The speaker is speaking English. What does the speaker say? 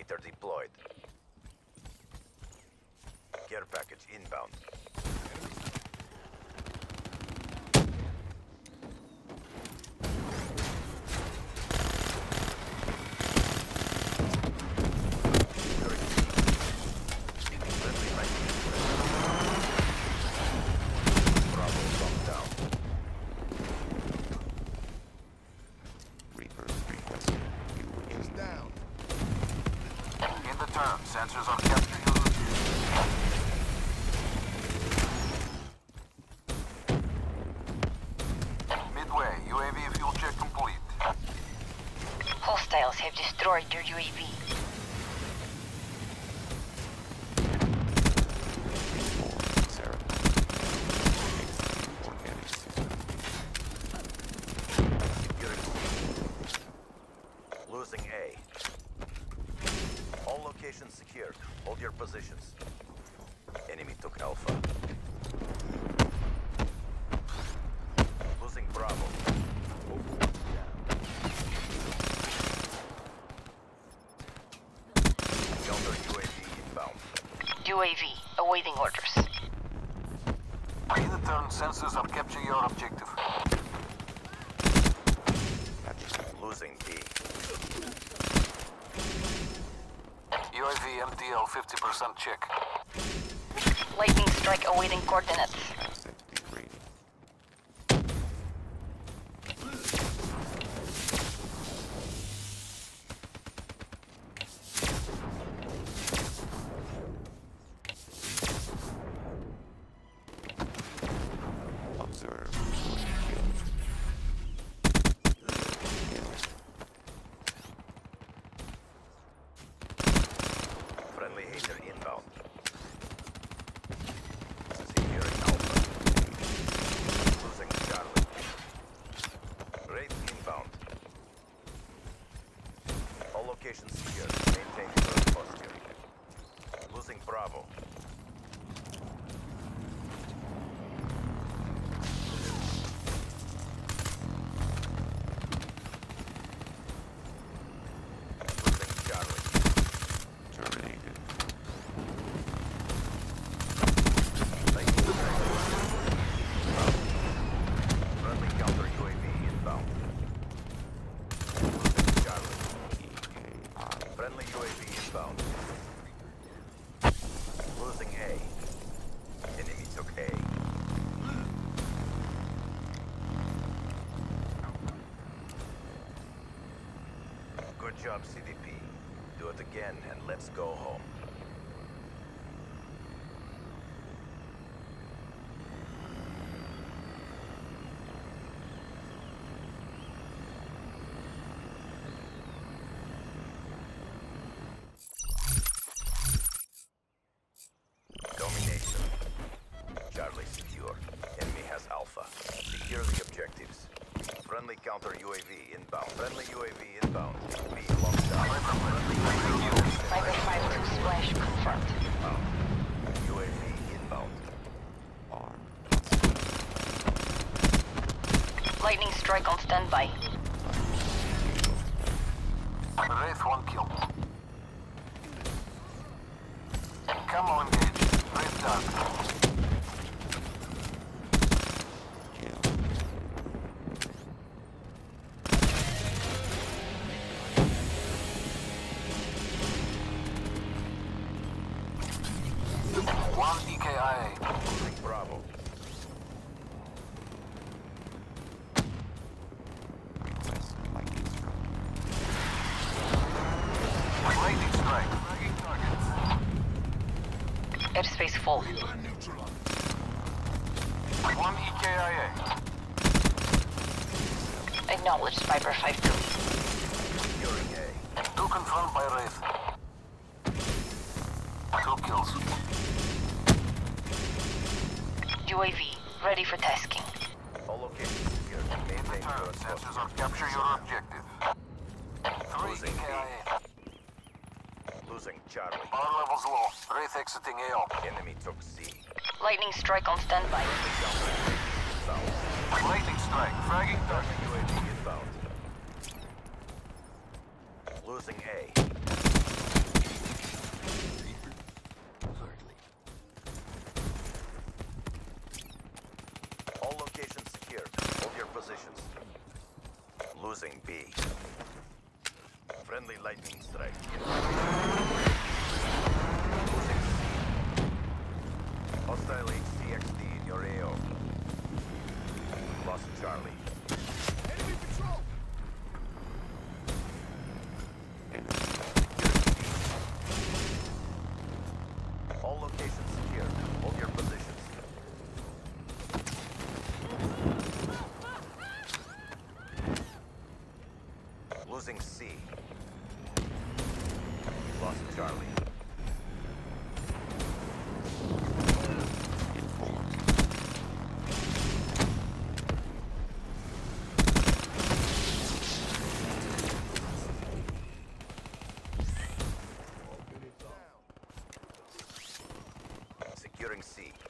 Replicator deployed. Care package inbound. Sensors on capture your Midway, UAV fuel check complete. Hostiles have destroyed your UAV. Losing A. All locations secured. Hold your positions. Enemy took Alpha. Losing Bravo. Counter UAV inbound. UAV awaiting orders. In the turn, sensors are capturing your objective. Losing B. UAV MTL 50% check. Lightning strike awaiting coordinates. Friendly hater inbound. Securing Alpha. Losing Charlie. Wraith inbound. All locations secured. Maintain current posture. Losing Bravo. Friendly UAV inbound. Losing A. Enemy took A. Good job, CDP. Do it again and let's go home. Domination. Charlie secure. Enemy has Alpha. Secure the objectives. Friendly counter UAV inbound. Friendly UAV inbound. B locked down. Viper 5-2 splash confirmed. UAV inbound. Lightning strike on standby. Wraith 1 kill. Camo engaged. Wraith done. One EKIA. Bravo. Lightning strike. Fragging targets. Airspace full. One EKIA. Acknowledged Viper 5-2. Securing A. 2 confirmed by Wraith. 2 kills. UAV ready for tasking. All locations secured. Maintain current Sensors posture. on capture your objective. 3 Losing EKIA. Losing Charlie. Power levels low. Wraith exiting AO. Enemy took C. Lightning strike on standby. South. Lightning strike. Fragging target. UAV inbound. Losing A. B. Friendly lightning strike. Losing C. Hostile HCXD in your AO. Lost Charlie. Enemy patrol! All locations secured. Hold your positions. Losing C. Lost Charlie. Securing C.